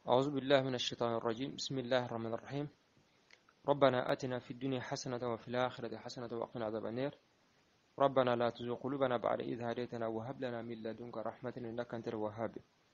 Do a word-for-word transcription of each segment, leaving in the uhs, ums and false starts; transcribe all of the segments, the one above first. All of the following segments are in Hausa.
أعوذ بالله من الشيطان الرجيم. بسم الله الرحمن الرحيم. ربنا آتنا في الدنيا حسنة وفي الآخرة حسنة وقنا عذاب النار. ربنا لا تزغ قلوبنا بعد إذ هديتنا وهب لنا من لدنك رحمة إنك أنت الوهاب.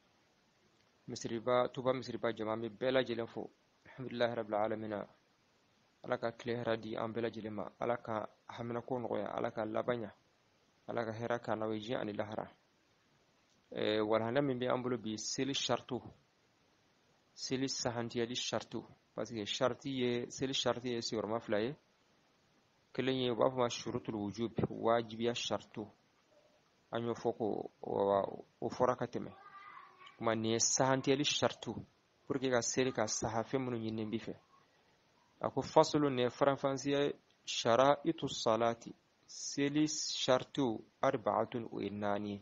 مسربا توبا مسربا جمامي بلا جلفو. الحمد لله رب العالمين. alaka klehra di an bela jilema alaka hamina ko noya alaka labanya alaka hera kana weji ani lahara e wala handa min bi ambulo bi seli shartu seli sahantiya di shartu parce que sharti ye seli sharti ye sur ma flaye kelenye wa ma shurutul wujub wajibiya shartu anyo foko o forakateme kuma ne sahantiya di shartu pour que ka seli ka sahafe mun nyinne bife ako faslu ne faranfansiya shara'itu salati seli shartu arba'atun wa innani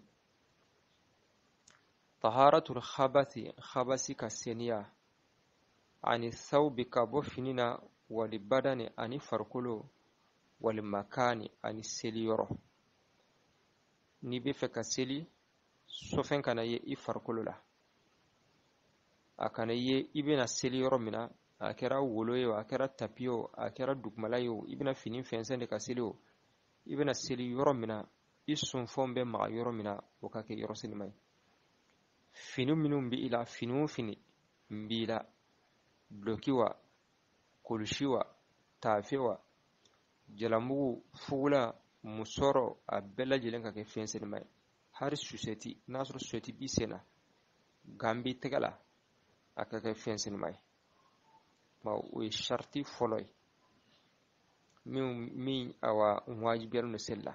taharatul khabathi khabasi kaseniya ani thawbi kabo finina wali badani ani farkulo wali makani ani seli yoro ni be fe ka seli sofen kana ye i farkulo la akana ye ibena seli yoro mina akera woloyo akera tapio akera dugmalayo ibna finin fensende ka selio ibna seli yoro mina isun fombe ma yoro mina okake yoro sinimai finu minum bi ila finu fini mbila blokiwa kulushiwa tafewa jalamu fula musoro abella jelenka ke fensende mai har suseti nasru suseti bisena gambi tegala akake fensende mai ma o sharti foloy min min awa wajibiyar nusilla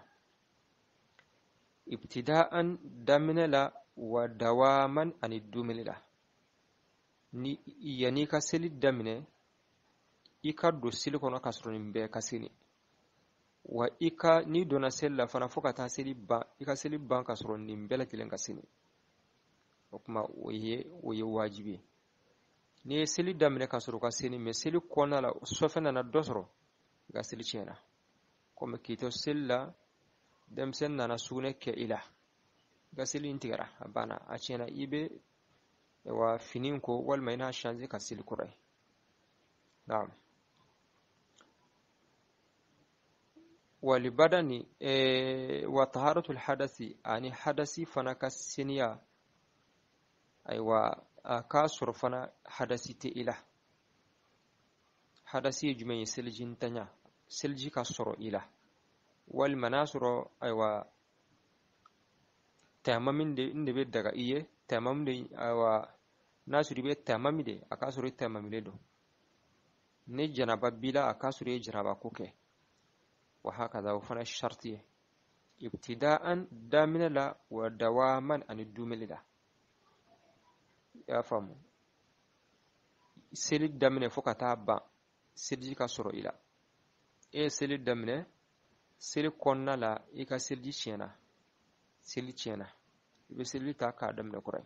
ibtida'an daminala wa dawaman ani dumilila ni yani ka seli damine ika do seli kono kasronin be kasini wa ika ni dona sella fana foka ta seli ba ika seli ban kasronin bela kilen kasini kuma oye oye wajibi ni seli damine kasoro ka seni me seli kona la sofena na dosro ga seli chena comme kito sella dem sen na sune ke ila ga seli intigara abana a chena ibe wa finin ko wal mayna change ka seli kurai naam wali badani e wa taharatul hadathi ani hadasi fana ka seniya aywa ka surfana hadasi te ila hadasi jumay seljin tanya selji ka soro ila wal manasuro aywa tamamin de inde be daga iye tamam de aywa nasuri be tamami de akasuri tamami do ne janaba bila akasuri janaba koke wa hakaza fana sharti ibtida'an damina la wa dawaman an dumilida ya famu seli damine foka ta ba seli ka soro ila e seli damine seli konna la e ka seli chena seli chena be seli ta ka damine kurai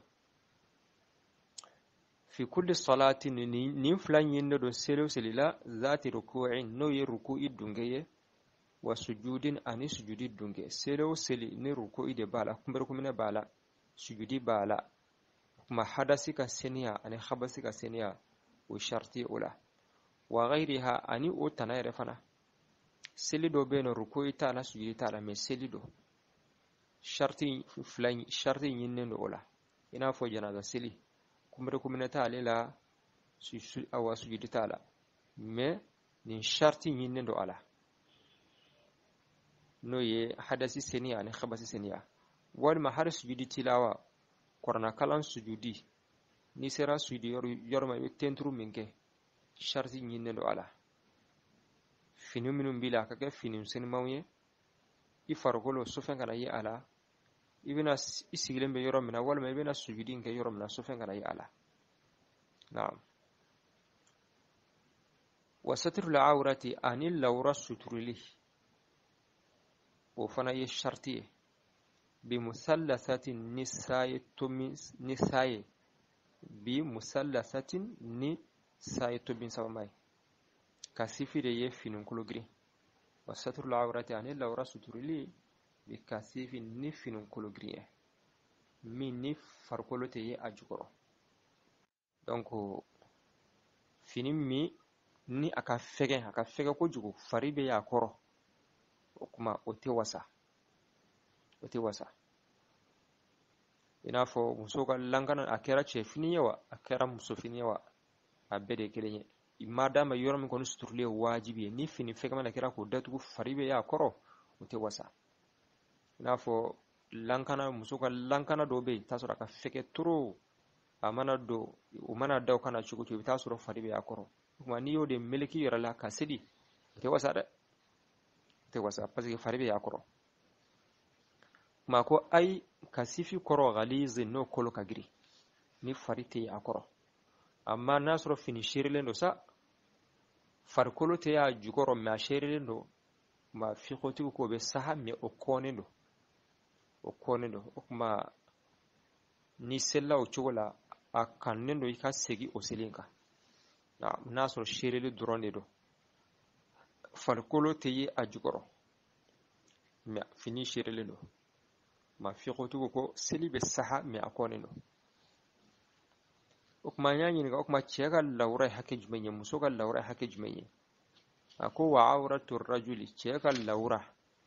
fi kulli salatin ni ni flan yinde do seli seli la zati ruku'in no ye ruku'i dungeye wa sujudin ani sujudi dunge seli seli ni ruku'i de bala kumber kumine bala sujudi bala ما حدثك سنيا أن خبثك سنيا وشرطي أولى وغيرها أني أو تناير فنا سلدو بين الركوع تانا سجود تانا من سلدو شرطي فلان شرطي ينن أولى إنا فو جنازة سلي كمركم من تالي لا أو سجود تالا ما من شرطي ينن أولى نوي حدثي سنيا أن خبث سنيا والما حرس سجود تلاوة korana kalan sujudi ni sera sujudi yor yorma be tentru minke sharti nyinne do ala finu minum bila ka ke finu sen mawye i fargolo sufen kana yi ala ibina isiglen be yorom na wal ma ibina sujudi nke yorom na sufen kana yi ala na'am wa satrul awrati anil lawra sutruli o fana yi sharti بمثلثة نساء تمس نساء بمثلثة نساء تمس سماي كثير يفين كلوغري وستر العورة يعني لو رسول لي بكثير نفين كلوغري من نف فرقلته أجبره donc fini mi ni aka fɛgɛ aka fɛgɛ kojugu fari bɛ y'a kɔrɔ o kuma o tɛ wasa o tɛ wasa i n'a fɔ muso ka lankana a kɛra cɛ fini ye wa a kɛra muso fini ye wa a bɛɛ de ye kelen ye ma d'a ma yɔrɔ min kɔni suturuli ye wajibi ye ni fini fɛgɛman na kɛra k'o datugu fari bɛ y'a kɔrɔ o tɛ wasa i n'a fɔ lankana muso ka lankana dɔw bɛ yen i t'a sɔrɔ a ka fɛgɛ trop a mana don o mana da o kana cogo cogo i bɛ t'a sɔrɔ fari bɛ y'a kɔrɔ o kuma n'i y'o de meleki i yɛrɛ la ka seli o tɛ wasa dɛ o tɛ wasa parce que fari bɛ y'a kɔrɔ kuma ko ayi ka sifi kɔrɔ ghalizi n'o kolo ka girin ni fari tɛ y'a kɔrɔ amma n'a sɔrɔ fini seerilen don sa farikolo tɛ y'a jukɔrɔ mais a seerilen don ma fiqotigiw ko bɛ saha mais o kɔnen don o kɔnen don o kuma ni selila o cogo la a kannen don i ka segin o selen kan n'a sɔrɔ seereli dɔrɔn de don farikolo tɛ ye a jukɔrɔ mais fini seerilen don ma fiqotigiw ko seli bɛ saha mais a kɔnen don o kuma an y'a ɲininka o kuma cɛ ka lawura ye hakɛ jumɛn ye muso ka lawura ye hakɛ jumɛn ye a ko wa awratu rajuli cɛ ka lawura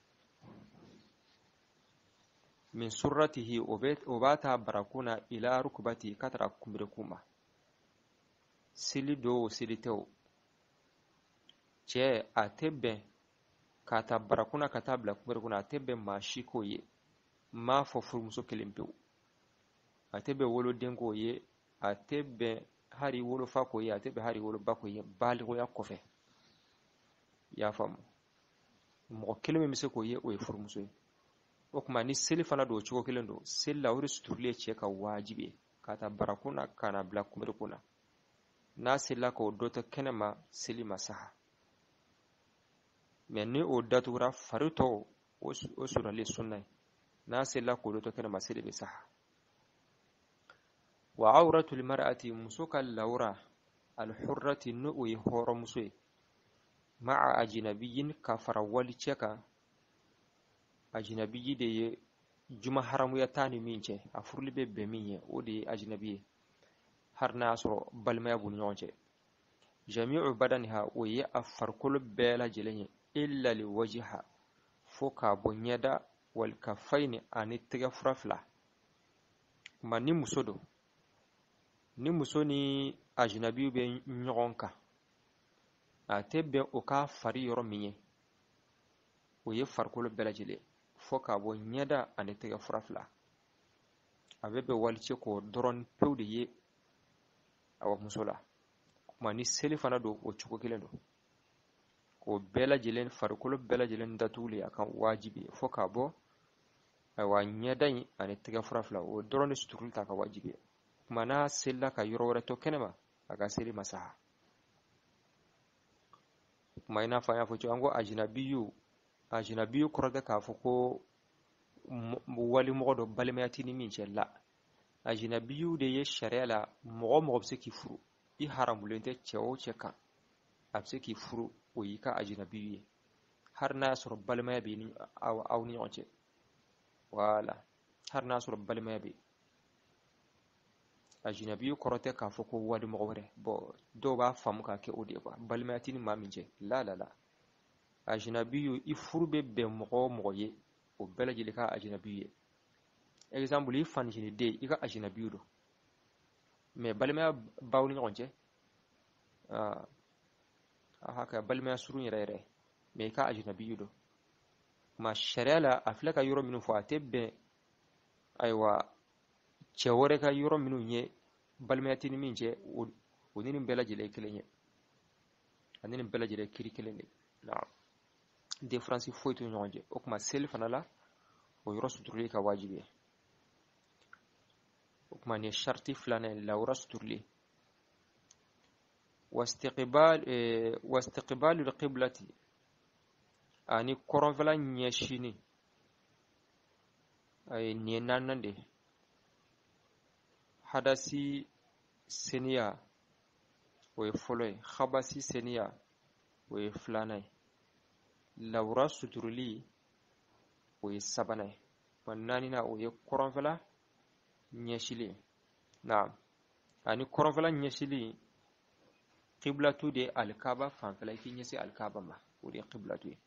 min surratihi o b'a ta barakun na ila rukbati ka tara kunberekun ma seli do o seli tɛ o cɛ a tɛ bɛn k'a ta barakun na ka taa bila kunberekun na a tɛ bɛn maa si k'o ye m'a fɔ furumuso kelen pewu a tɛ bɛn woloden k'o ye a tɛ bɛn hari wolofa k'o ye a tɛ bɛn hari woloba k'o ye baaligoya kɔfɛ i y'a faamu mɔgɔ kelen min bɛ se k'o ye o ye furumuso ye o kuma ni seli fana don o cogo kelen don seli la o de suturuli ye cɛ ka wajibi ye k'a ta barakun na ka na bila kunberekun na n'a selila k'o dɔ to kɛnɛ ma seli ma saha mais ni o datugura fari tɔ o surali sunna ye n'a selila k'o dɔ to kɛnɛ ma seli bɛ saha wa awratul mar'ati muso ka lawura alhurrati ni o ye hɔrɔnmuso ye ma'a ajinabiyin ka fara wali cɛ kan ajinabiyi de ye juma haramuya taa ni min cɛ a furuli bɛ bɛn min ye o de ye ajinabi ye har n'a y'a sɔrɔ balimaya b'u ni ɲɔgɔn cɛ jami'u badaniha o ye a farikolo bɛɛ lajɛlen ye illa li wajiha fo k'a bɔ ɲɛda wal kafayni ani tɛgɛ fura fila kuma ni muso don ni muso ni ajinabiw bɛ ɲɔgɔn kan a tɛ bɛn o ka fari yɔrɔ min ye o ye farikolo bɛɛ lajɛlen fo k'a bɔ ɲɛda ani tɛgɛ fura fila a bɛ bɛn walice k'o dɔrɔn pewu de ye awa muso la kuma ni seli fana don o cogo kelen don o bɛɛ lajɛlen farikolo bɛɛ lajɛlen datuguli a kan wajibi ye fo k'a bɔ ayiwa ɲɛda in ani tɛgɛ fura fila o dɔrɔn de suturuli ta ka wajibi ye kuma n'a selila ka yɔrɔ wɛrɛ to kɛnɛ ma a ka seli ma saha kuma i n'a fɔ an y'a fɔ cogo an ko ajinabiyu ajinabiyu kɔrɔ tɛ k'a fɔ ko wali mɔgɔ dɔ balimaya t'i ni min cɛ la ajinabiyu de ye sariya la mɔgɔ mɔgɔ bɛ se k'i furu i haramulen tɛ cɛ o cɛ kan a bɛ se k'i furu o y'i ka ajinabiyu ye har n'a y'a sɔrɔ balimaya bɛ ni aw ni ɲɔgɔn cɛ wala har n'a y'a sɔrɔ balimaya bɛ ajinabiyu kɔrɔ tɛ k'a fɔ ko wali mɔgɔ wɛrɛ bɔn dɔw b'a faamu k'a kɛ o de ye quoi balimaya t'i ni maa min cɛ la la la ajinabiyu i furu bɛ bɛn mɔgɔ o mɔgɔ ye o bɛɛ lajɛlen ka ajinabiyu ye exemple i fanicinin i ka ajinabiyu don mais balimaya b'aw ni ɲɔgɔn cɛ aa a haka balimaya surun yɛrɛ yɛrɛ mais i ka ajinabiyu don ma sariya la a filɛ ka yɔrɔ minnu fɔ a tɛ bɛn ayiwa cɛ wɛrɛ ka yɔrɔ minnu ye balimaya t'i ni min cɛ o ni nin bɛɛ lajɛlen ye kelen ye ani nin bɛɛ lajɛlen kiri kelen de naam différence foyi t'u ni ɲɔgɔn cɛ o kuma seli fana la o yɔrɔ suturuli ka wajibi ye o kuma nin ye sharti filanan ye lawura suturuli wastiqbalu qiblati ani kɔrɔnfɛla ɲɛsini nin ye naaninan de hadasi seniya o ye fɔlɔ ye habasi seniya o ye filanan ye lawura suturuli o ye sabanan ye wa naaninan o ye kɔrɔnfɛla ɲɛsilen naam ani koronfala ɲɛsili qiblatu de alkaba fanfɛla i k'i ɲɛsi alkaba ma o de ye qiblatu ye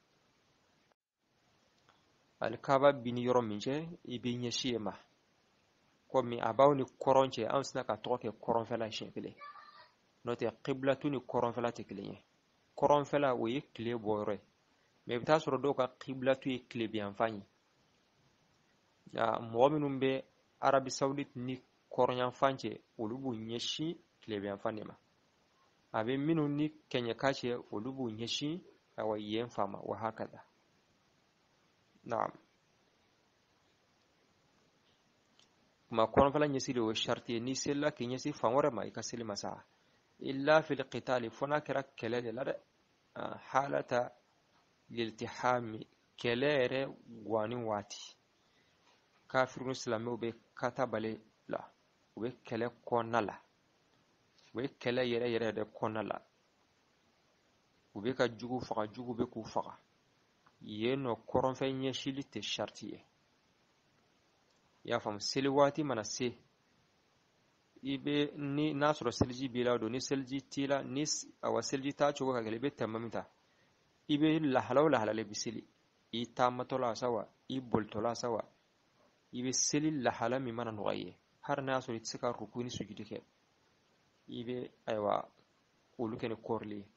alkaba bini yɔrɔ min cɛ i b'i ɲɛsi ye ma komi a b'aw ni kɔrɔn cɛ anw sina ka tɔgɔ kɛ kɔrɔnfɛla siɲɛ kelen n'o tɛ qiblatu ni kɔrɔnfɛla tɛ kelen ye kɔrɔnfɛla o ye tile bɔyɔrɔ ye mais i bɛ taa sɔrɔ dɔw ka qiblatu ye tilebiyanfan ye mɔgɔ minnu bɛ arabi saoudite ni kɔrɔnyanfan cɛ olu b'u ɲɛsin tilebiyanfan de ma a bɛ minnu ni kɛɲɛka cɛ olu b'u ɲɛsin awa yen fan ma wa hakada naam kuma kɔrɔnfɛla ɲɛsili o ye sharti ye n'i selila k'i ɲɛsi fan wɛrɛ ma i ka seli ma sa illa fil qitali fo n'a kɛra kɛlɛ de la dɛ halata liltihami kɛlɛ yɛrɛ guwani waati kafirun silamɛw bɛ katabale la u bɛ kɛlɛ kɔnɔna la u bɛ kɛlɛ yɛrɛ yɛrɛ de kɔnɔna la u bɛ ka jugu faga jugu bɛ k'u faga yen nɔ kɔrɔnfɛ ɲɛsili tɛ sharti ye i y'a faamu seli waati mana se i bɛ ni n'a sɔrɔ seliji b'i la don ni seliji t'i la ni awa seliji t'a cogo ka gɛlɛn i bɛ tɛmɛ min ta i bɛ lahala o lahala bɛ seli i taamatɔla sa wa i bolitɔla sa wa i bɛ seli lahala min mana nɔgɔya i ye hali n'a sɔrɔ i tɛ se ka ruku ni sujudi kɛ i bɛ ayiwa olu kɛ ni kɔrɔli ye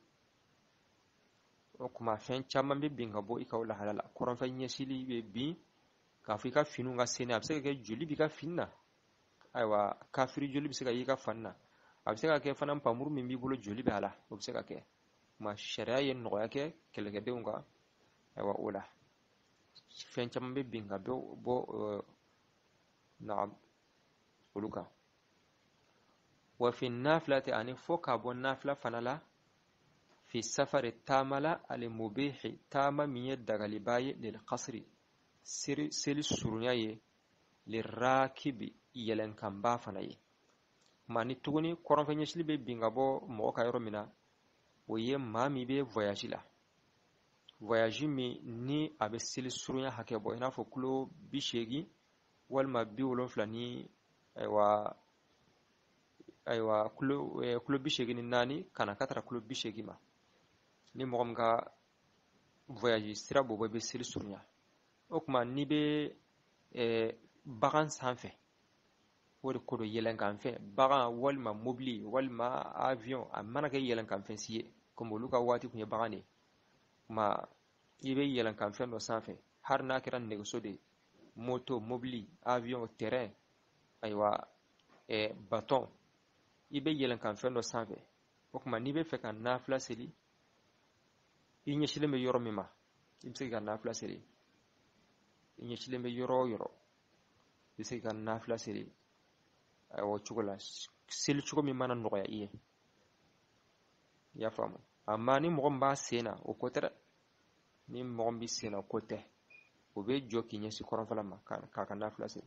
o kuma fɛn caman bɛ bin ka bɔ i ka o lahala la kɔrɔnfɛ ɲɛsili bɛ bin k'a fɔ i ka finiw ka seni a bɛ se ka kɛ joli b'i ka fini na ayiwa kafiri joli bɛ se ka y'i ka fani na a bɛ se ka kɛ fana npanmuru min b'i bolo joli bɛ a la o bɛ se ka kɛ kuma sariya ye nɔgɔya kɛ kɛlɛkɛdenw kan ayiwa o la fɛn caman bɛ bin ka bɔ bɔ na olu kan wa fi nafilati ani fo ka bɔ nafila fana la fi safari taama la alimubihi taama min ye dagaliba ye lil qasri seli surunya ye lirakibi yɛlɛnkanba fana ye ma ni tuguni kɔrɔnfɛ ɲɛsili bɛ bin ka bɔ mɔgɔ ka yɔrɔ min na o ye maa min bɛ voyage la voyage min ni a bɛ seli surunya hakɛ bɔ i n'a fɔ kilo bi seegin walima bi wolonfila ni ayiwa ayiwa kilo kilo bi seegin ni naani kana ka taara kilo bi seegin ma ni mɔgɔ min ka voyage sira bɔ bɔ i bɛ seli surunya o kuma n'i bɛ bagan sanfɛ o de ko don yɛlɛnkanfɛn bagan walima mobili walima avion a mana kɛ yɛlɛnkanfɛn si ye komi olu ka waati tun ye bagan de kuma i bɛ yɛlɛnkanfɛn dɔ sanfɛ hali n'a kɛra nɛgɛso de moto mobili avion terrain ayiwa baton i bɛ yɛlɛnkanfɛn dɔ sanfɛ o kuma n'i bɛ fɛ ka nafila seli i ɲɛsilen bɛ yɔrɔ min ma i bɛ se ka nafila seli i ɲɛsilen bɛ yɔrɔ o yɔrɔ i bɛ se ka nafila seli o cogo la seli cogo min mana nɔgɔya i ye i y'a faamu amma ni mɔgɔ min b'a sen na o ko tɛ dɛ ni mɔgɔ min bɛ sen na o ko tɛ o bɛ jɔ k'i ɲɛsin kɔrɔnfɛla ma k'a ka nafila seli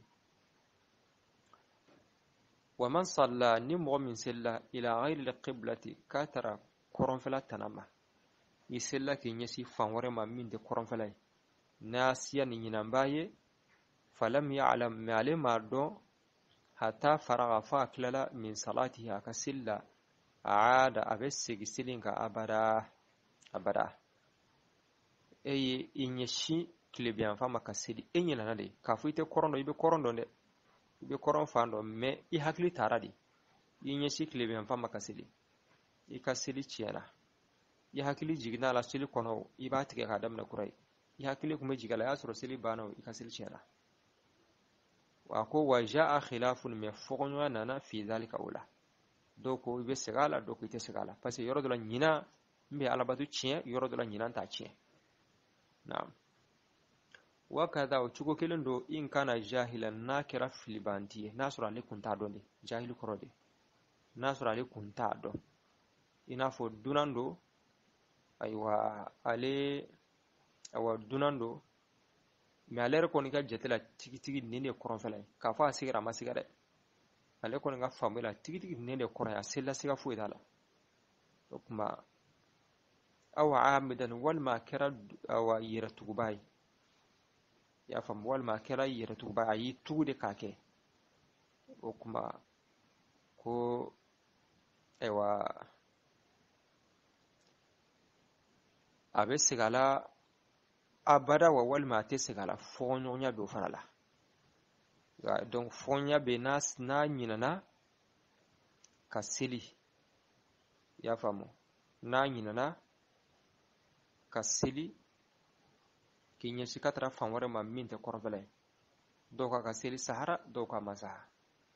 wa man salla ni mɔgɔ min selila ila ghayri al-qiblati k'a taara kɔrɔnfɛla tana ma i selila k'i ɲɛsin fan wɛrɛ ma min tɛ kɔrɔnfɛla ye n'a siya ni ɲinanbaa ye falam ya'lam mais ale m'a dɔn hatta faraga fo a tilala min salatihi a ka seli la aada a bɛ segin seli kan abada abada e ye i ɲɛsin tilebiyanfan ma ka seli e ɲinana de k'a fɔ i tɛ kɔrɔn dɔn i bɛ kɔrɔn dɔn dɛ i bɛ kɔrɔn fan dɔn mais i hakili taara de i ɲɛsin tilebiyanfan ma ka seli i ka seli tiɲɛna i hakili jiginna la seli kɔnɔ i b'a tigɛ k'a daminɛ kura ye i hakili tun bɛ jigin a la i y'a sɔrɔ seli banna i ka seli tiɲɛna wa ko wa jaa khilafun mais fɔkɔɲɔgɔnya nana fi dhalika o la dɔw ko i bɛ segin a la dɔw ko i tɛ segin a la parce que yɔrɔ dɔ la ɲinan n bɛ alabato tiɲɛ yɔrɔ dɔ la ɲinan t'a tiɲɛ naam wa kada o cogo kelen don in kana jahilan n'a kɛra filibanti ye n'a sɔrɔ ale kun t'a dɔn de jahili kɔrɔ de n'a sɔrɔ ale kun t'a dɔn i n'a fɔ dunan don ayiwa ale ayiwa dunan don mais ale yɛrɛ kɔni ka jate la tigitigi nin de ye kɔrɔnfɛla ye k'a fɔ a sigira a ma siga dɛ ale kɔni ka faamu la tigitigi nin de ye kɔrɔn ye a selila siga foyi t'a la o kuma aw amidan walima a kɛra awa yɛrɛtuguba ye i y'a faamu walima a kɛra yɛrɛtuguba a y'i tugu de k'a kɛ o kuma ko ewa abe sigala abada wa walma te sigala fonyonya be fanala ga donc fonya be nas na nyinana ka seli ya famu na nyinana ka seli kinya sikatra famore ma minte korvele doka ka seli sahara doka masaha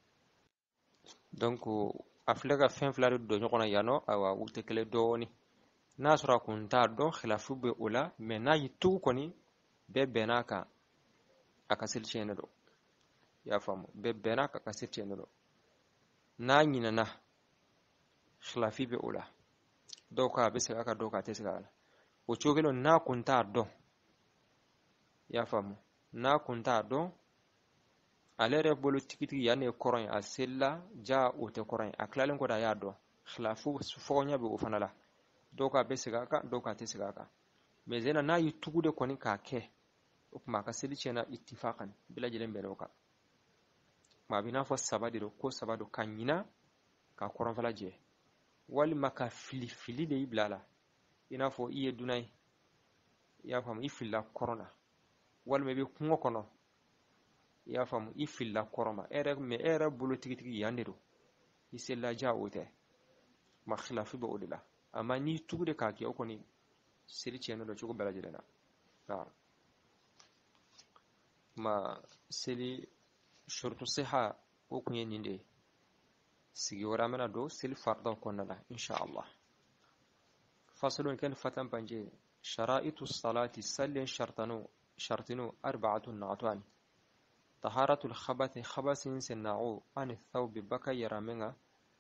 donc aflega fin flare do nyokona yano awa utekele doni nasura kunta do khilafu be ula me na yitu koni be benaka akasil chenelo ya famu be benaka akasil chenelo na nyinana khilafi be ula doka be sega ka doka te sega o chogelo na kunta do ya famu na kunta do alere bolu tikiti yane koron asilla ja ute koron aklalen ko da ya do khilafu fonya be ufanala doka be sega ka doka te sega ka me zena na yutugude koni ka ke kuma ka seli chena ittifaqan bila jilen be doka ma bina fo sabadi ko sabado kanyina ka koron fala je wal maka fili fili de iblala ina fo iye dunay ya fam ifilla korona wal me be kungo kono ya fam ifilla koroma ere me ere bulu tigi tigi yandiro isella jawote ma khilafi be odila amma ni tugude ka ke okoni seli cheno do chugo bela jirena na ma seli shurtu siha ko kunye ninde sigi wara mana do seli farda konnala insha Allah fasalun kan fatan banje sharaitu salati sallin shartanu shartinu arba'atun na'atwan taharatul khabathi khabasin sana'u an thawb baka yaramanga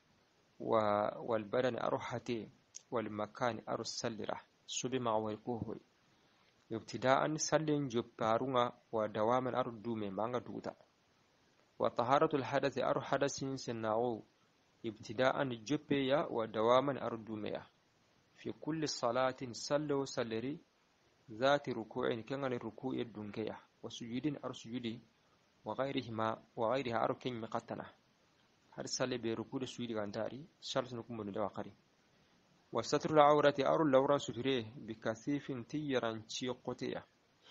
wa wal badan arhati wal makan arsalira subi ma walkuhu ibtida'an sallin jubbarunga wa dawaman ardume manga duta wa taharatul hadathi ar hadasin sana'u ibtida'an jubbiya wa dawaman ardumeya fi kulli salatin sallu salliri ذات ركوع كان الركوع الدنكية وسجود أر سجودي وغيرهما وغيرها أركين مقتنة هل سال بركوع السجود غنداري شرط نكون من دواقري وستر العورة أر اللورا ستريه بكثيف تيرا تيقوتيا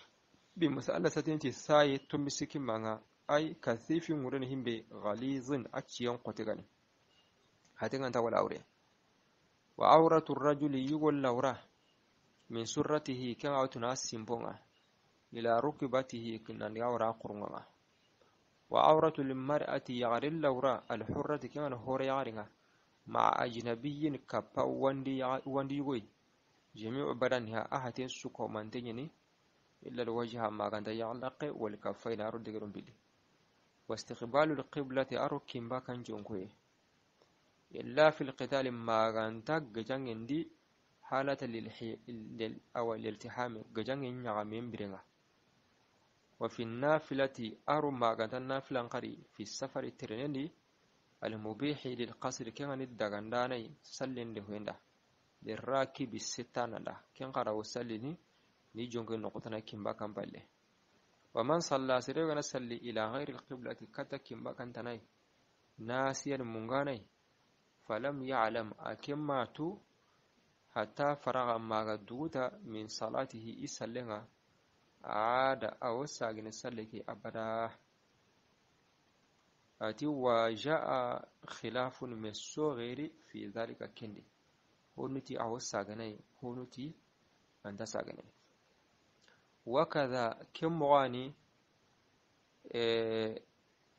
بمثالثة تساي تمسك معها أي كثيف مرنهم بغليظ أتيان قوتيغاني هاتين أنت والأوري وعورة الرجل يقول اللورا من سرته كما تناس سيمبونغا إلى ركبته كنا يورا قرنغا وعورة المرأة يغري اللورا الحرة كما هور يغرنغا مع أجنبي كبا واندي واندي يغوي جميع بدنها أحد سكو منتجني إلا الوجه ما كان يعلق والكفين أرد غيرون بلي واستقبال القبلة أرو كيمبا كان جونكوي إلا في القتال ما كان تاج جانغندي حالة للحي أو الالتحام جانغين يعمين برينغا وفي النافلة أرو ما كانت النافلة قري في السفر التريني المبيح للقصر كان الدغنداني سلين لهوندا للراكب الستان دا كان قرأ سليني نيجونغ نقطنا كيمبا كان بالله ومن صلى سيرغنا سلي إلى غير القبلة كتا كيمبا كان تناي ناسيا منغاني فلم يعلم أكماتو حتى فرغ ما غدوتا من صلاته إسلنا عاد أو ساقن سلكي أبدا أتي وجاء خلاف من الصغير في ذلك كندي هونتي أو ساقني هونتي أنت ساقني وكذا كم غاني إيه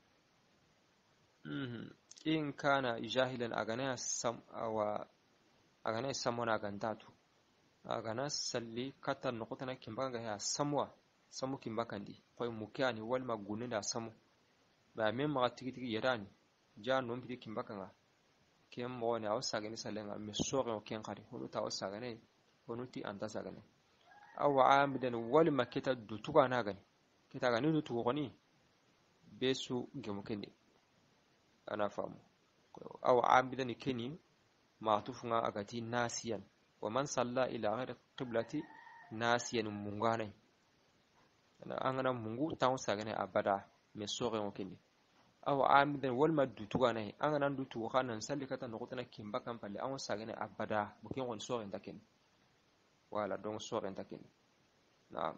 إن كان جاهلا أغنى السم أو أغنى السمون أغنتاتو أغنى سلي كتا نقطنا كمبانغا هي سموا سمو كمباكاندي قوي مكاني والما قولنا سمو بأمين مغا تيكي تيكي يراني جا نوم بيدي كمباكانا كم غاني أو ساقني سلنغا مسوغي وكين قاري هنو تاو ساقني هنو تي أنتا ساقني أو عامدن والما كتا دوتوغا ناغني كتا غني دوتوغني بيسو جمكني أنا فاهم أو عامدن كني معطوفنا أغتي ناسيا ومن صلى إلى غير قبلة ناسيا مونغاني أنا أنا مونغو تاو ساغني أبدا مسوغي وكني aw amidan wal maddu tugana an nan du tu khanan salikata no gotana kimba kan palle an sagane abada bukin won so en takin wala don so en takin na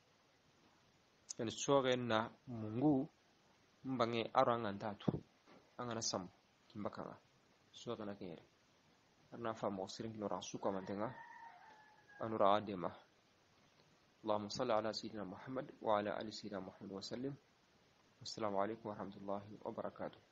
en so na mungu mbange arangan tatu angana sam kimba kan so kana kere arna famo sirin no rasu ko mantenga anura adema اللهم صل على سيدنا محمد وعلى آل سيدنا محمد وسلم. السلام عليكم ورحمة الله وبركاته.